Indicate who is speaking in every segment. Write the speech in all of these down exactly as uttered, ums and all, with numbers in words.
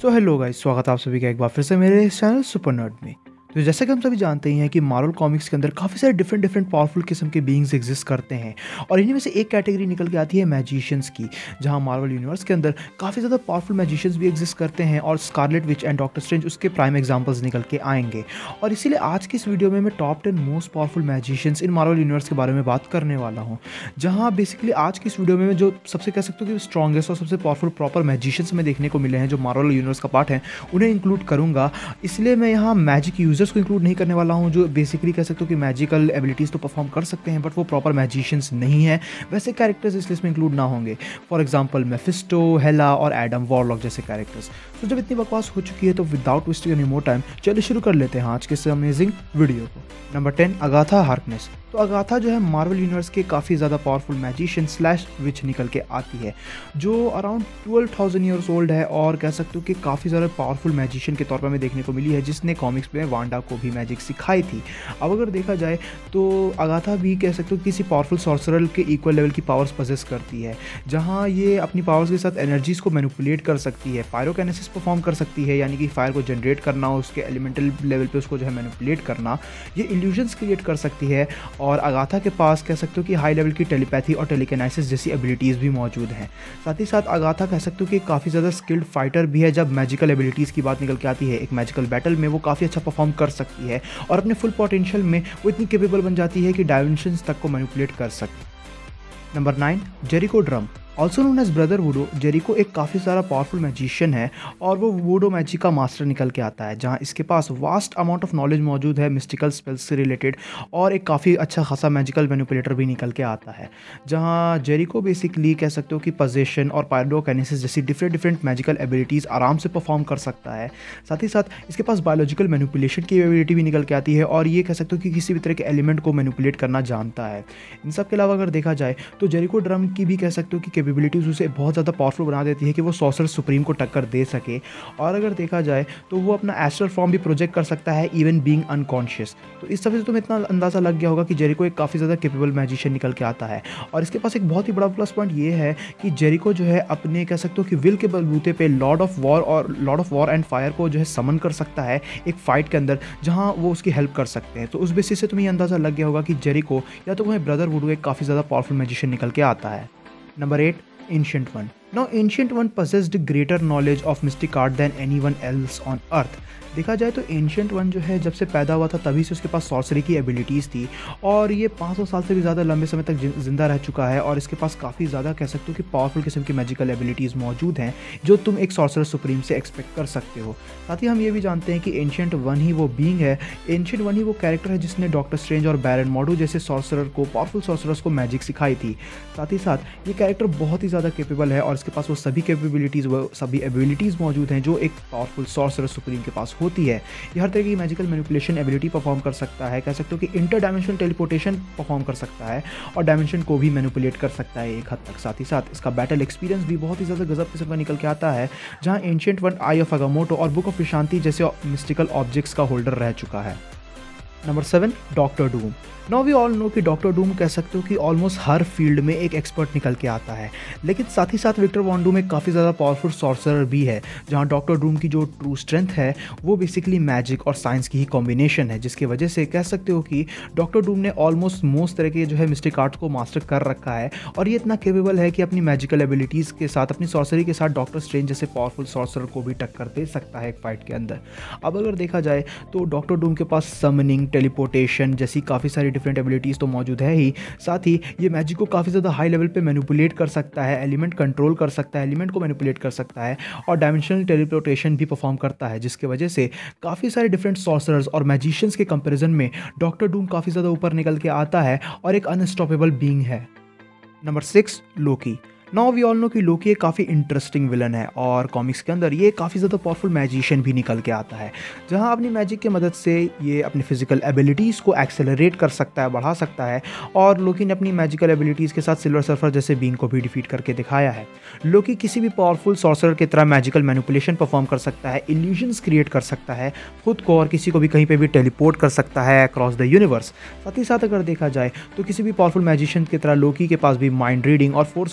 Speaker 1: So hello guys, स्वागत है आप सभी का एक बार फिर से मेरे इस चैनल सुपर नर्ड में। तो जैसे कि हम सभी जानते ही हैं कि मार्वल कॉमिक्स के अंदर काफ़ी सारे डिफरेंट डिफरेंट पावरफुल किस्म के बीइंग्स एग्जिस्ट करते हैं और इन्हीं में से एक कैटेगरी निकल के आती है मैजिशियंस की, जहां मार्वल यूनिवर्स के अंदर काफ़ी ज़्यादा पावरफुल मैजिशियंस भी एग्जिस्ट करते हैं और Scarlet Witch and Doctor Strange उसके प्राइम एग्जाम्पल्स निकल के आएंगे। और इसीलिए आज की इस वीडियो में मैं top ten most powerful magicians in Marvel universe के बारे में बात करने वाला हूँ, जहाँ बेसिकली आज की इस वीडियो में जो सबसे कह सकते हो कि स्ट्रॉन्गेस्ट और सबसे पावरफुल प्रॉपर मैजिशियंस में देखने को मिले हैं जो मार्वल यूनिवर्स का पार्ट है, उन्हें इंक्लूड करूँगा। इसलिए मैं यहाँ मैजिक यूजर्स को इंक्लूड नहीं करने वाला हूँ जो बेसिकली कह सकते हो कि मैजिकल एबिलिटीज़ तो परफॉर्म कर सकते हैं बट वो प्रॉपर मैजिशियंस नहीं है। वैसे कैरेक्टर्स इस लिस्ट में इंक्लूड ना होंगे, फॉर एग्जांपल मेफिस्टो, हेला और एडम वॉरलॉक जैसे कैरेक्टर्स। तो जब इतनी बकवास हो चुकी है तो without wasting any more time चलिए शुरू कर लेते हैं आज के इस अमेजिंग वीडियो को। Number ten, Agatha Harkness. तो अगाथा जो है मार्वल यूनिवर्स के काफ़ी ज़्यादा पावरफुल मैजिशियन स्लैश विच निकल के आती है, जो around twelve thousand years old है और कह सकते हो कि काफ़ी ज़्यादा पावरफुल मैजिशियन के तौर पर हमें देखने को मिली है, जिसने कॉमिक्स में वांडा को भी मैजिक सिखाई थी। अब अगर देखा जाए तो अगाथा भी कह सकते हो किसी पावरफुल सॉर्सरर के इक्वल लेवल की पावर्स पजेस करती है, जहाँ ये अपनी पावर्स के साथ एनर्जीज को मैनिपुलेट कर सकती है, पायरोकाइनेसिस परफॉर्म कर सकती है, यानी कि फायर को जनरेट करना, उसके एलिमेंटल लेवल पे उसको जो है मैनिपुलेट करना, ये इल्यूजन्स क्रिएट कर सकती है। और अगाथा के पास कह सकते हो कि हाई लेवल की टेलीपैथी और टेलीकिनेसिस जैसी एबिलिटीज़ भी मौजूद हैं। साथ ही साथ अगाथा कह सकते हो कि काफ़ी ज़्यादा स्किल्ड फाइटर भी है। जब मैजिकल एबिलिटीज़ की बात निकल के आती है, एक मैजिकल बैटल में वो काफ़ी अच्छा परफॉर्म कर सकती है और अपने फुल पोटेंशियल में वो इतनी केपेबल बन जाती है कि डायमेंशंस तक को मैनिपुलेट कर सकती है। Number nine, Jericho Drumm, also known as Brother Voodoo. Jericho एक काफ़ी सारा पावरफुल मैजिशियन है और वो वुडो मैजिक का मास्टर निकल के आता है, जहाँ इसके पास वास्ट अमाउंट ऑफ नॉलेज मौजूद है मिस्टिकल स्पेल्स से रिलेटेड, और एक काफ़ी अच्छा खासा मैजिकल मैनिपुलेटर भी निकल के आता है। जहाँ जेरिको बेसिकली कह सकते हो कि पोजेशन और पायरोकाइनेसिस जैसी डिफरेंट डिफरेंट मैजिकल एबिलिटीज़ आराम से परफॉर्म कर सकता है। साथ ही साथ इसके पास बायोलॉजिकल मैनिपुलेशन की एबिलिटी भी निकल के आती है और ये कह सकते हो कि किसी भी तरह के एलिमेंट को मैनिपुलेट करना जानता है। इन सब के अलावा अगर देखा जाए तो जेरिको ड्रम की भी कह सकते हो कि कैपेबिलिटीज़ उसे बहुत ज़्यादा पावरफुल बना देती है कि वो सॉर्सरर सुप्रीम को टक्कर दे सके। और अगर देखा जाए तो वो अपना एस्ट्रल फॉर्म भी प्रोजेक्ट कर सकता है इवन बीइंग अनकॉन्शियस। तो इस सब से तुम्हें इतना अंदाज़ा लग गया होगा कि जेरिको एक काफ़ी ज़्यादा कैपेबल मैजिशियन निकल के आता है। और इसके पास एक बहुत ही बड़ा प्लस पॉइंट ये है कि जेरिको जो है अपने कह सकते हो कि विल के बलबूते पे लॉर्ड ऑफ वॉर और Lord of war and fire को जो है समन कर सकता है एक फाइट के अंदर, जहाँ वो उसकी हेल्प कर सकते हैं। तो उस बेसिस से तुम्हें अंदाज़ा लग गया होगा कि जेरिको या तो वह ब्रदर वुडो एक काफ़ी ज़्यादा पावरफुल मैजिशियन निकल के आता है। Number eight, Ancient One. Now, Ancient One possessed greater knowledge of mystic art than anyone else on Earth. देखा जाए तो एंशिएंट वन जो है जब से पैदा हुआ था तभी से उसके पास सॉर्सरी की एबिलिटीज़ थी और ये पाँच सौ साल से भी ज़्यादा लंबे समय तक जिंदा रह चुका है और इसके पास काफ़ी ज़्यादा कह सकते हो कि पावरफुल किस्म की मैजिकल एबिलिटीज़ मौजूद हैं जो तुम एक सॉर्सरर सुप्रीम से एक्सपेक्ट कर सकते हो। साथ ही हम ये भी जानते हैं कि एंशिएंट वन ही वो बीइंग है, एंशिएंट वन ही वो कैरेक्टर है जिसने डॉक्टर स्ट्रेंज और बैरन मॉडो जैसे सॉर्सरर को, पावरफुल सॉर्सरर्स को मैजिक सिखाई थी। साथ ही साथ ये कैरेक्टर बहुत ही ज़्यादा कैपेबल है और इसके पास वो सभी कैपेबिलिटीज़, वो सभी एबिलिटीज़ मौजूद हैं जो एक पावरफुल सॉर्सरर सुप्रीम के पास होती है। हर तरह की मैजिकल मैनिपुलेशन एबिलिटी परफॉर्म कर सकता है, कह सकते हो कि इंटर डायमेंशनल टेलीपोर्टेशन परफॉर्म कर सकता है और डायमेंशन को भी मैनिपुलेट कर सकता है एक हद तक। साथ ही साथ इसका बैटल एक्सपीरियंस भी बहुत ही ज़्यादा गजब किस्म का निकल के आता है, जहां Ancient One Eye of Agamotto और बुक ऑफ विशांति जैसे मिस्टिकल ऑब्जेक्ट्स का होल्डर रह चुका है। Number seven, Doctor Doom. Now we all know कि डॉक्टर डूम कह सकते हो कि ऑलमोस्ट हर फील्ड में एक एक्सपर्ट निकल के आता है, लेकिन साथ ही साथ विक्टर वॉन डूम एक काफ़ी ज़्यादा पावरफुल सॉर्सरर भी है, जहां डॉक्टर डूम की जो ट्रू स्ट्रेंथ है वो बेसिकली मैजिक और साइंस की ही कॉम्बिनेशन है, जिसकी वजह से कह सकते हो कि डॉक्टर डूम ने ऑलमोस्ट मोस्ट तरह के जो है मिस्टिक आर्ट को मास्टर कर रखा है और ये इतना केपेबल है कि अपनी मैजिकल एबिलिटीज़ के साथ, अपनी सॉर्सरी के साथ डॉक्टर स्ट्रेंज जैसे पावरफुल सॉर्सरर को भी टक्कर दे सकता है एक फाइट के अंदर। अब अगर देखा जाए तो डॉक्टर डूम के पास समनिंग, टेलीपोर्टेशन जैसी काफ़ी सारी डिफरेंट एबिलिटीज़ तो मौजूद है ही, साथ ही ये मैजिक को काफ़ी ज़्यादा हाई लेवल पे मैनिपुलेट कर सकता है, एलिमेंट कंट्रोल कर सकता है, एलिमेंट को मैनिपुलेट कर सकता है और डायमेंशनल टेलीपोर्टेशन भी परफॉर्म करता है, जिसकी वजह से काफ़ी सारे डिफरेंट सॉर्सरर्स और मैजिशियंस के कंपैरिजन में डॉक्टर डूम काफ़ी ज़्यादा ऊपर निकल के आता है और एक अनस्टॉपेबल बीइंग है। Number six, Loki. Now we all know कि लोकी एक काफ़ी इंटरेस्टिंग विलन है और कॉमिक्स के अंदर ये काफ़ी ज़्यादा पावरफुल मैजिशियन भी निकल के आता है, जहां अपनी मैजिक की मदद से ये अपनी फिजिकल एबिलिटीज़ को एक्सेलरेट कर सकता है, बढ़ा सकता है। और लोकी ने अपनी मैजिकल एबिलिटीज़ के साथ सिल्वर सर्फर जैसे बीन को भी डिफीट करके दिखाया है। लोकी किसी भी पावरफुल सॉर्सरर की तरह मैजिकल मैनिपुलेशन परफॉर्म कर सकता है, इल्यूजन्स क्रिएट कर सकता है, खुद को और किसी को भी कहीं पर भी टेलीपोर्ट कर सकता है अक्रॉस द यूनिवर्स। साथ ही साथ अगर देखा जाए तो किसी भी पावरफुल मैजिशियन की तरह लोकी के पास भी माइंड रीडिंग और फोर्स फील्ड क्रिएशन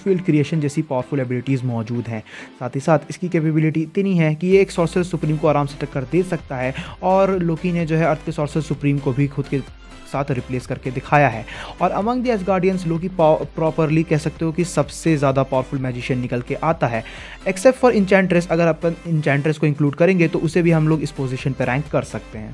Speaker 1: मैनिपुलेशन जैसी पावरफुल एबिलिटीज़ मौजूद हैं। साथ ही साथ इसकी कैपेबिलिटी इतनी है कि ये एक सॉर्सरर सुप्रीम को आराम से टक्कर दे सकता है और लोकी ने जो है अर्थ के सॉर्सरर सुप्रीम को भी खुद के साथ रिप्लेस करके दिखाया है। और among the Asgardians Loki properly कह सकते हो कि सबसे ज़्यादा पावरफुल मैजिशियन निकल के आता है, एक्सेप्ट फॉर इंचेंट्रेस। अगर अपन इंचेंट्रेस को इंक्लूड करेंगे तो उसे भी हम लोग इस पोजीशन पर रैंक कर सकते हैं।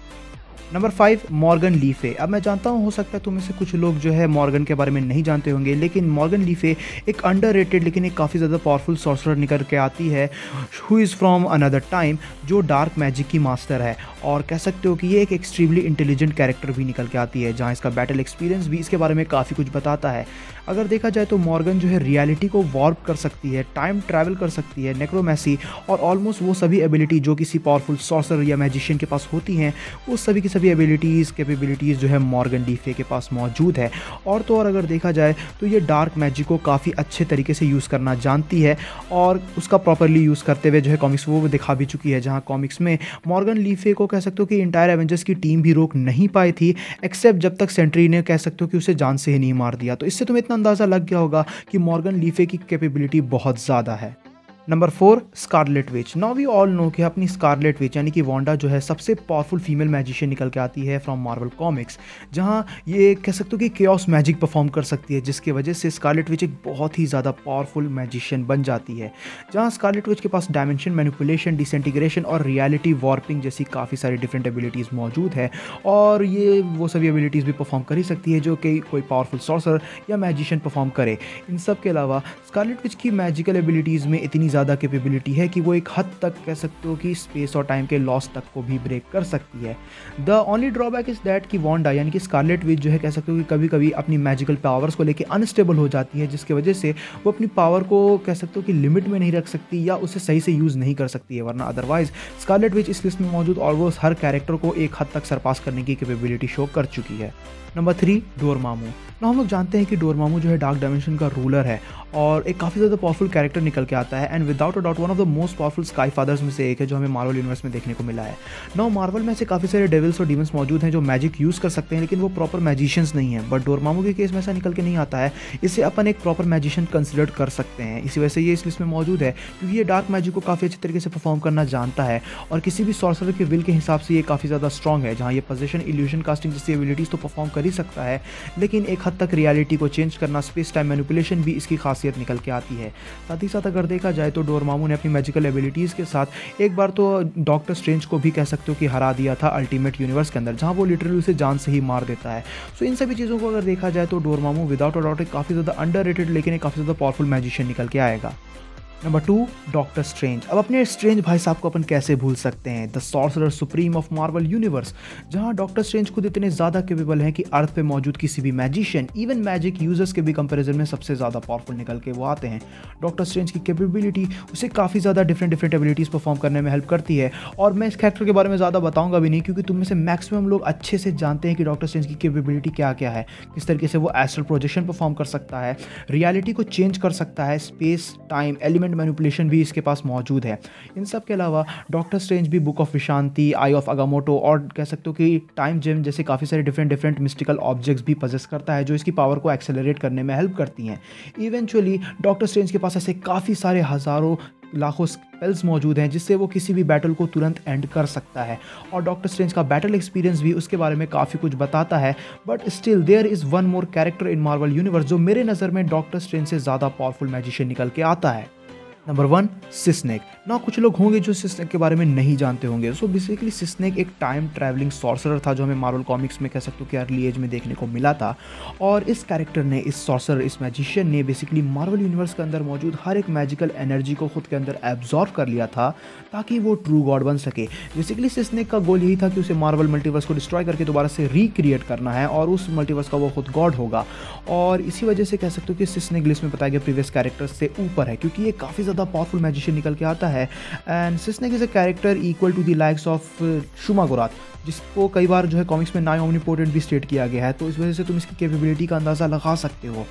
Speaker 1: नंबर फाइव, मॉर्गन ली फे। अब मैं जानता हूँ हो सकता है तुम में से कुछ लोग जो है मॉर्गन के बारे में नहीं जानते होंगे, लेकिन मॉर्गन ली फे एक अंडररेटेड लेकिन एक काफ़ी ज़्यादा पावरफुल सॉर्सरर निकल के आती है, who is from another time, जो डार्क मैजिक की मास्टर है। और कह सकते हो कि ये एक एक्सट्रीमली इंटेलिजेंट कैरेक्टर भी निकल के आती है, जहाँ इसका बैटल एक्सपीरियंस भी इसके बारे में काफ़ी कुछ बताता है। अगर देखा जाए तो मॉर्गन जो है रियलिटी को वॉर्प कर सकती है, टाइम ट्रैवल कर सकती है, नेक्रोमेसी और ऑलमोस्ट वो सभी एबिलिटी जो किसी पावरफुल सॉर्सरर या मैजिशियन के पास होती हैं, वो सभी की सभी एबिलिटीज़ कैपेबिलिटीज़ जो है मॉर्गन ली फे के पास मौजूद है। और तो और अगर देखा जाए तो ये डार्क मैजिक को काफ़ी अच्छे तरीके से यूज़ करना जानती है और उसका प्रॉपरली यूज़ करते हुए जो है कॉमिक्स वो दिखा भी चुकी है, जहाँ कॉमिक्स में मॉर्गन ली फे को कह सकते हो कि इंटायर एवेंजर्स की टीम भी रोक नहीं पाई थी, एक्सेप्ट जब तक सेंट्री ने कह सकते हो कि उसे जान से ही नहीं मार दिया। तो इससे तुम्हें इतना अंदाज़ा लग गया होगा कि मॉर्गन ली फे की कैपेबिलिटी बहुत ज़्यादा है। Number four, Scarlet Witch. Now we all know कि अपनी स्कारलेट विच यानी कि वांडा जो है सबसे पावरफुल फीमेल मैजिशियन निकल के आती है फ्रॉम मार्वल कॉमिक्स, जहां ये कह सकते हो कि केओस मैजिक परफॉर्म कर सकती है, जिसकी वजह से स्कारलेट विच एक बहुत ही ज़्यादा पावरफुल मैजिशियन बन जाती है। जहां स्कारलेट विच के पास डायमेंशन मैनिपुलेशन, डिसइंटीग्रेशन और रियलिटी वॉर्पिंग जैसी काफ़ी सारी डिफरेंट एबिलिटीज़ मौजूद है, और ये वो सभी एबिलिटीज़ भी परफॉर्म कर ही सकती है जो कि कोई पावरफुल सॉर्सरर या मैजिशियन परफॉर्म करे। इन सब के अलावा स्कारलेट विच की मैजिकल एबिलिटीज़ में इतनी ज़्यादा कैपेबिलिटी है कि वो एक हद तक कह सकते हो कि स्पेस और टाइम के लॉस तक को भी ब्रेक कर सकती है। The only drawback is that कि वांडा यानी कि स्कारलेट विच जो है कह सकते हो कि कभी कभी अपनी मैजिकल पावर्स को लेके अनस्टेबल हो जाती है, जिसकी वजह से वो अपनी पावर को कह सकते हो कि लिमिट में नहीं रख सकती या उसे सही से यूज़ नहीं कर सकती है, वरना अदरवाइज स्कारलेट विच इस लिस्ट में मौजूद और वो हर कैरेक्टर को एक हद तक सरपास करने की कैपेबिलिटी शो कर चुकी है। Number three, Dormammu. ना हम लोग जानते हैं कि डोरमामू जो है डार्क डायमेंशन का रूलर है और एक काफ़ी ज़्यादा पावरफुल कैरेक्टर निकल के आता है, and without a doubt one of the most powerful sky fathers में से एक है जो हमें मार्वल यूनिवर्स में देखने को मिला है। नाउ मार्वल में ऐसे काफ़ी सारे डेविल्स और डीमंस मौजूद हैं जो मैजिक यूज़ कर सकते हैं, लेकिन वो प्रॉपर मैजिशियंस नहीं है, बट डोरमामू के केस में ऐसा निकल के नहीं आता है। इसे अपन एक प्रॉपर मैजिशियन कंसिडर कर सकते हैं, इसी वजह से ये इस लिस्ट में मौजूद है, क्योंकि ये डार्क मैजिक को काफ़ी अच्छे तरीके से परफॉर्म करना जानता है और किसी भी सॉर्सरर के विल के हिसाब से ये काफ़ी ज़्यादा स्ट्रॉग है, जहाँ ये पोजीशन, इल्यूजन कास्टिंग जैसी एबिलिटीज़ तो परफॉर्म कर ही सकता है, लेकिन एक हद तक रियलिटी को चेंज करना, स्पेस टाइम मैनिपुलेशन भी इसकी खासियत निकल के आती है। साथ ही साथ अगर देखा जाए तो डोरमामू ने अपनी मैजिकल एबिलिटीज़ के साथ एक बार तो डॉक्टर स्ट्रेंज को भी कह सकते हो कि हरा दिया था अल्टीमेट यूनिवर्स के अंदर, जहां वो लिटरली उसे जान से ही मार देता है। सो इन सभी चीज़ों को अगर देखा जाए तो डोरमामू विदाउट अ डाउट एक काफ़ी ज़्यादा अंडररेटेड लेकिन एक काफ़ी ज़्यादा पावरफुल मैजिशियन निकल के आएगा। Number two, Doctor Strange. अब अपने स्ट्रेंज भाई साहब को अपन कैसे भूल सकते हैं, the sorcerer supreme of Marvel universe, जहां डॉक्टर स्ट्रेंज खुद इतने ज़्यादा केपेबल हैं कि अर्थ पे मौजूद किसी भी मैजिशियन, इवन मैजिक यूजर्स के भी कंपैरिजन में सबसे ज़्यादा पावरफुल निकल के वो आते हैं। डॉक्टर स्ट्रेंज की कैपेबिलिटी उसे काफ़ी ज़्यादा डिफरेंट डिफरेंट एबिलिटीज़ परफॉर्म करने में हेल्प करती है, और मैं इस कैरेक्टर के बारे में ज़्यादा बताऊंगा भी नहीं, क्योंकि तुम में से मैक्सिमम लोग अच्छे से जानते हैं कि डॉक्टर स्ट्रेंज की कैपेबिलिटी क्या क्या है, किस तरीके से वो एस्ट्रल प्रोजेक्शन परफॉर्म कर सकता है, रियलिटी को चेंज कर सकता है, स्पेस टाइम एलिमेंट मैनिपुलेशन भी इसके पास मौजूद है। इन सब के अलावा डॉक्टर स्ट्रेंज भी Book of Vishanti, Eye of Agamotto और कह सकते हो कि टाइम जेम जैसे काफ़ी सारे डिफरेंट डिफरेंट मिस्टिकल ऑब्जेक्ट्स भी पजेस करता है, जो इसकी पावर को एक्सेलरेट करने में हेल्प करती हैं। इवेंचुअली डॉक्टर स्ट्रेंज के पास ऐसे काफ़ी सारे हज़ारों लाखों स्पेल्स मौजूद हैं जिससे वो किसी भी बैटल को तुरंत एंड कर सकता है, और डॉक्टर स्ट्रेंज का बैटल एक्सपीरियंस भी उसके बारे में काफ़ी कुछ बताता है। But still there is one more character in Marvel universe जो मेरे नज़र में डॉक्टर स्ट्रेंज से ज़्यादा पावरफुल मैजिशियन निकल के आता है। Number one, Sise-Neg. ना कुछ लोग होंगे जो सिस्नेक के बारे में नहीं जानते होंगे। सो बेसिकली सिस्नेक एक टाइम ट्रैवलिंग सॉर्सरर था जो हमें मार्वल कॉमिक्स में कह सकते हो कि अर्ली एज में देखने को मिला था, और इस कैरेक्टर ने, इस सॉर्सरर, इस मैजिशियन ने बेसिकली मार्वल यूनिवर्स के अंदर मौजूद हर एक मैजिकल एनर्जी को खुद के अंदर एब्जॉर्व कर लिया था ताकि वो ट्रू गॉड बन सके। बेसिकली सिस्नेक का गोल यही था कि उसे मार्वल मल्टीवर्स को डिस्ट्रॉय करके दोबारा से रिक्रिएट करना है और उस मल्टीवर्स का वो खुद गॉड होगा, और इसी वजह से कह सकते हो कि सिस्नेक लिस्ट में बताए गए प्रीवियस कैरेक्टर्स से ऊपर है, क्योंकि ये काफ़ी ज़्यादा पावरफुल मैजिशियन निकल के आता है। And Siseneg is a character equal to the likes of Shumagorath, जिसको कई बार जो है कॉमिक्स में नाई ओमनीपोटेंट भी स्टेट किया गया है, तो इस वजह से तुम इसकी कैपेबिलिटी का अंदाज़ा लगा सकते हो।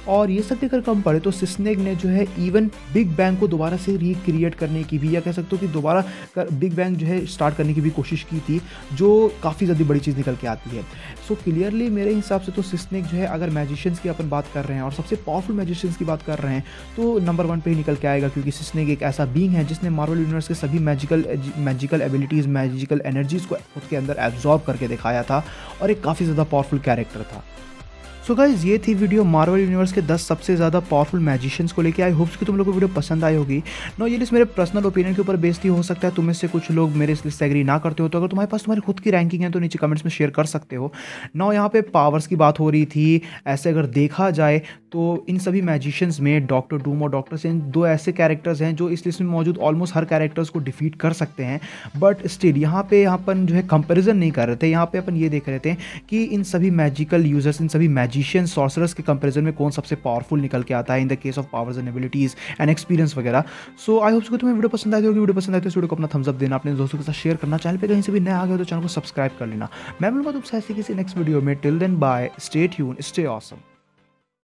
Speaker 1: और ये सब अगर कम पड़े तो स्नेक ने जो है इवन बिग बैंग को दोबारा से रिक्रिएट करने की भी, या कह सकते हो कि दोबारा बिग बैंग जो है स्टार्ट करने की भी कोशिश की थी, जो काफ़ी ज़्यादा बड़ी चीज़ निकल के आती है। सो so, क्लियरली मेरे हिसाब से तो स्नेक जो है, अगर मैजिशियंस की अपन बात कर रहे हैं और सबसे पावरफुल मैजिशियंस की बात कर रहे हैं, तो नंबर वन पे ही निकल के आएगा, क्योंकि स्नेक एक ऐसा बीइंग है जिसने मार्वल यूनिवर्स के सभी magical magical abilities, magical energies को खुद के अंदर एब्जॉर्ब करके दिखाया था और एक काफ़ी ज़्यादा पावरफुल कैरेक्टर था। सो so गाइज, ये थी वीडियो मार्वल यूनिवर्स के दस सबसे ज़्यादा पावरफुल मैजिशियंस को लेके। आई होप्स कि तुम लोगों को वीडियो पसंद आई होगी। नो, ये लिस्ट मेरे पर्सनल ओपिनियन के ऊपर बेस्ड ही हो सकता है, तुम में से कुछ लोग मेरे इस लिस्ट से एग्री ना करते हो, तो अगर तुम्हारे पास तुम्हारी खुद की रैंकिंग है तो नीचे कमेंट्स में शेयर कर सकते हो। नो, यहाँ पे पावर्स की बात हो रही थी, ऐसे अगर देखा जाए तो इन सभी मैजिशियंस में डॉक्टर डूम और डॉक्टर स्ट्रेंज दो ऐसे कैरेक्टर्स हैं जो इस लिस्ट में मौजूद ऑलमोस्ट हर कैरेक्टर्स को डिफीट कर सकते हैं। बट स्टिल यहाँ पे यहाँ अपन जो है कंपेरिजन नहीं कर रहे थे, यहाँ पे अपन ये देख रहे थे कि इन सभी मैजिकल यूजर्स, इन सभी मैजिशियंस, सॉर्सरर्स के कंपैरिजन में कौन सबसे पावरफुल निकल के आता है in the case of powers and abilities and experience वगैरह। सो आई होप कि तुम्हें वीडियो पसंद आई होगी। वीडियो पसंद आई तो इस वीडियो को अपना थम्स अप देना, अपने दोस्तों के साथ शेयर करना, चैनल पे कहीं से भी नया आ गया तो चैनल को सब्सक्राइब कर लेना। मैं मिलूंगा तुमसे ऐसे किसी नेक्स्ट वीडियो में। Till then bye, stay tune, stay awesome.